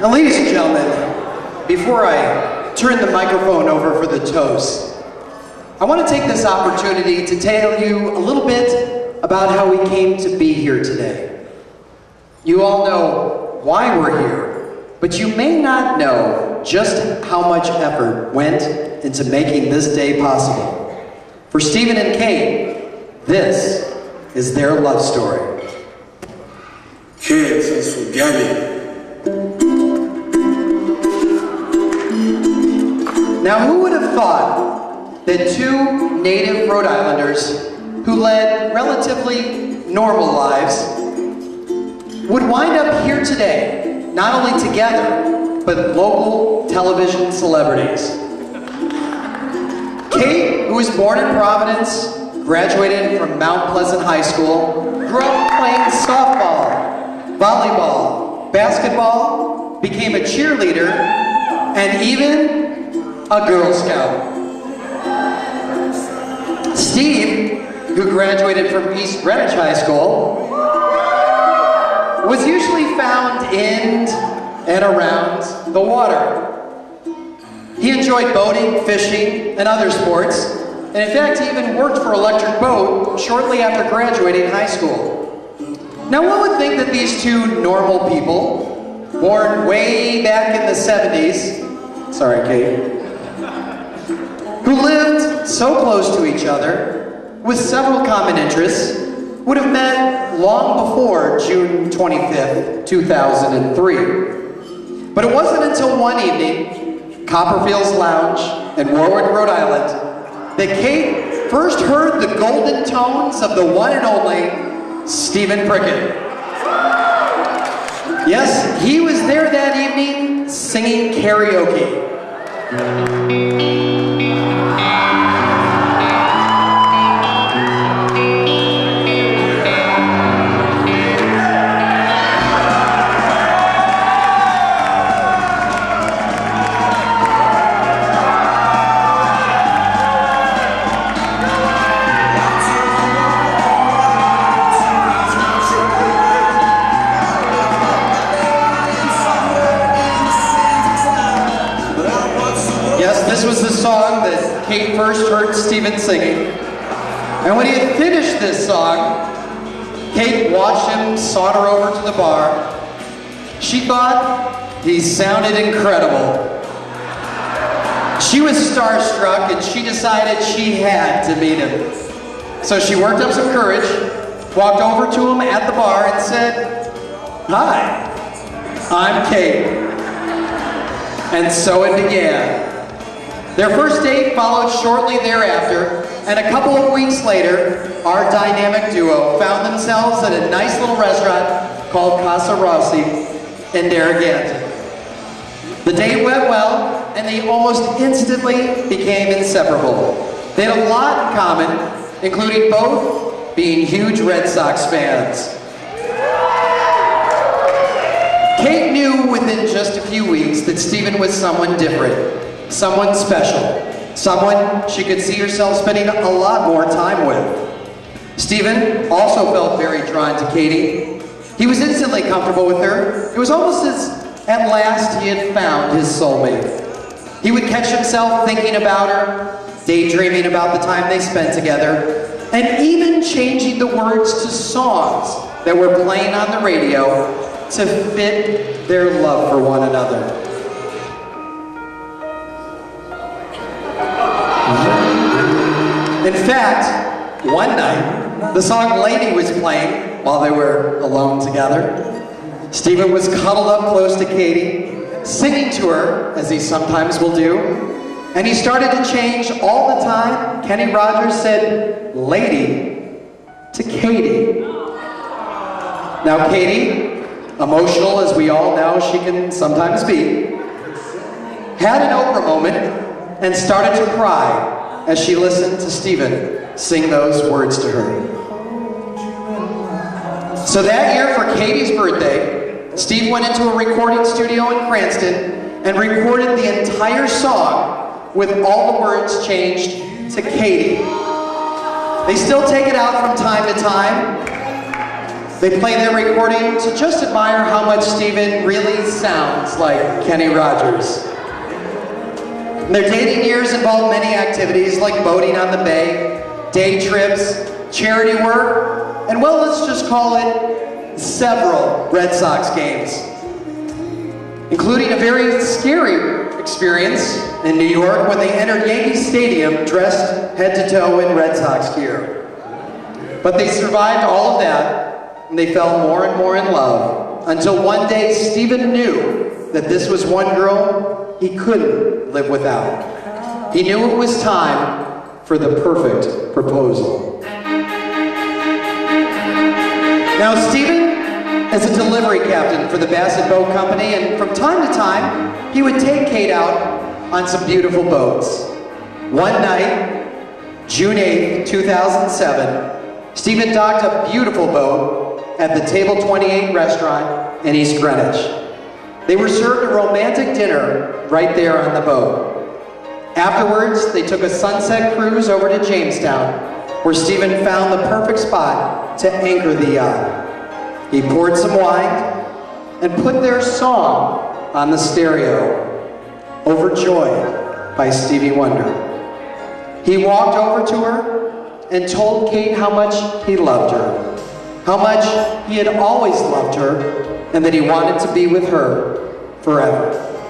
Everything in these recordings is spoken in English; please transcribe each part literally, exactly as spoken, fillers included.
Now, ladies and gentlemen, before I turn the microphone over for the toast, I want to take this opportunity to tell you a little bit about how we came to be here today. You all know why we're here, but you may not know just how much effort went into making this day possible. For Stephen and Kate, this is their love story. Kids is spaghetti. Now, who would have thought that two native Rhode Islanders who led relatively normal lives would wind up here today, not only together, but local television celebrities. Kate, who was born in Providence, graduated from Mount Pleasant High School, grew up playing softball, volleyball, basketball, became a cheerleader, and even a Girl Scout. Steve, who graduated from East Greenwich High School, was usually found in and around the water. He enjoyed boating, fishing, and other sports, and in fact he even worked for Electric Boat shortly after graduating high school. Now, one would think that these two normal people, born way back in the seventies, sorry Kate, who lived so close to each other, with several common interests, would have met long before June twenty-fifth, two thousand three. But it wasn't until one evening, Copperfield's Lounge in Warwick, Rhode Island, that Kate first heard the golden tones of the one and only Stephen Prickett. Yes, he was there that evening singing karaoke. This was the song that Kate first heard Stephen singing. And when he had finished this song, Kate watched him saunter over to the bar. She thought he sounded incredible. She was starstruck and she decided she had to meet him. So she worked up some courage, walked over to him at the bar and said, "Hi, I'm Kate." And so it began. Their first date followed shortly thereafter, and a couple of weeks later, our dynamic duo found themselves at a nice little restaurant called Passarelli in Narragansett. The date went well, and they almost instantly became inseparable. They had a lot in common, including both being huge Red Sox fans. Kate knew within just a few weeks that Stephen was someone different. Someone special, someone she could see herself spending a lot more time with. Stephen also felt very drawn to Katie. He was instantly comfortable with her. It was almost as at last he had found his soulmate. He would catch himself thinking about her, daydreaming about the time they spent together, and even changing the words to songs that were playing on the radio to fit their love for one another. In fact, one night, the song Lady was playing while they were alone together. Stephen was cuddled up close to Katie, singing to her, as he sometimes will do, and he started to change all the time. Kenny Rogers said, "Lady," to Katie. Now Katie, emotional as we all know she can sometimes be, had an Oprah moment and started to cry as she listened to Stephen sing those words to her. So that year for Katie's birthday, Steve went into a recording studio in Cranston and recorded the entire song with all the words changed to Katie. They still take it out from time to time, They play their recording to just admire how much Stephen really sounds like Kenny Rogers. Their dating years involved many activities like boating on the bay, day trips, charity work, and well, let's just call it several Red Sox games, including a very scary experience in New York when they entered Yankee Stadium dressed head to toe in Red Sox gear. But they survived all of that, and they fell more and more in love, until one day Stephen knew that this was one girl he couldn't live without. He knew it was time for the perfect proposal. Now, Stephen is a delivery captain for the Bassett Boat Company, and from time to time, he would take Kate out on some beautiful boats. One night, June eighth, two thousand seven, Stephen docked a beautiful boat at the Table twenty-eight restaurant in East Greenwich. They were served a romantic dinner right there on the boat. Afterwards, they took a sunset cruise over to Jamestown, where Stephen found the perfect spot to anchor the yacht. He poured some wine and put their song on the stereo, Overjoyed by Stevie Wonder. He walked over to her and told Kate how much he loved her, how much he had always loved her, and that he wanted to be with her forever.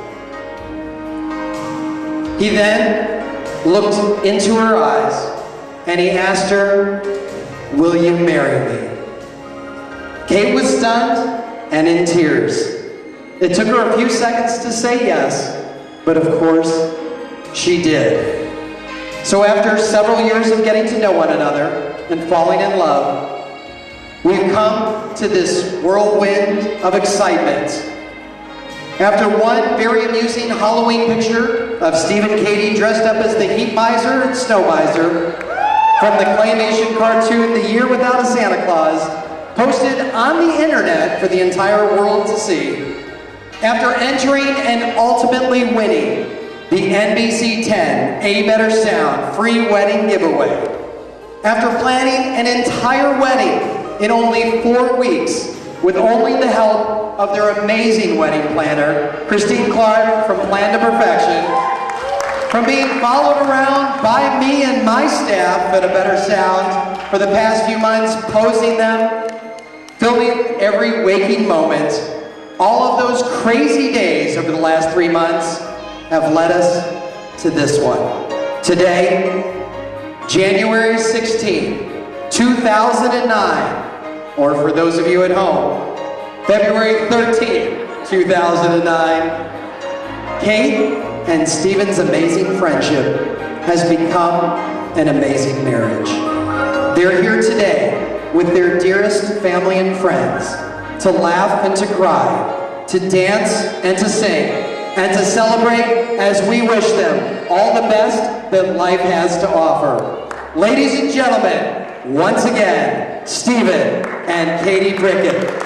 He then looked into her eyes and he asked her, "Will you marry me?" Kate was stunned and in tears. It took her a few seconds to say yes, but of course, she did. So after several years of getting to know one another and falling in love, we've come to this whirlwind of excitement. After one very amusing Halloween picture of Steve and Katie dressed up as the Heat Miser and Snow Miser from the claymation cartoon The Year Without a Santa Claus, posted on the internet for the entire world to see, after entering and ultimately winning the N B C ten A Better Sound free wedding giveaway, after planning an entire wedding in only four weeks, with only the help of their amazing wedding planner, Christine Clark from Plan to Perfection, from being followed around by me and my staff at A Better Sound for the past few months, posing them, filming every waking moment, all of those crazy days over the last three months have led us to this one. Today, January sixteenth, two thousand nine, or for those of you at home, February thirteenth, two thousand nine, Kate and Stephen's amazing friendship has become an amazing marriage. They're here today with their dearest family and friends to laugh and to cry, to dance and to sing, and to celebrate as we wish them all the best that life has to offer. Ladies and gentlemen, once again, Stephen and Katie Prickett.